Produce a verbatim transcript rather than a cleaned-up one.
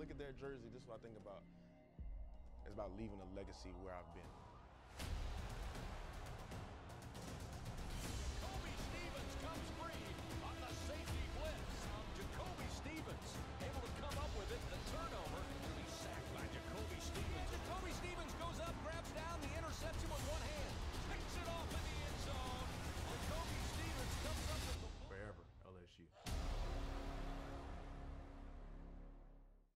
look at their jersey, this is what I think about. It's about leaving a legacy where I've been.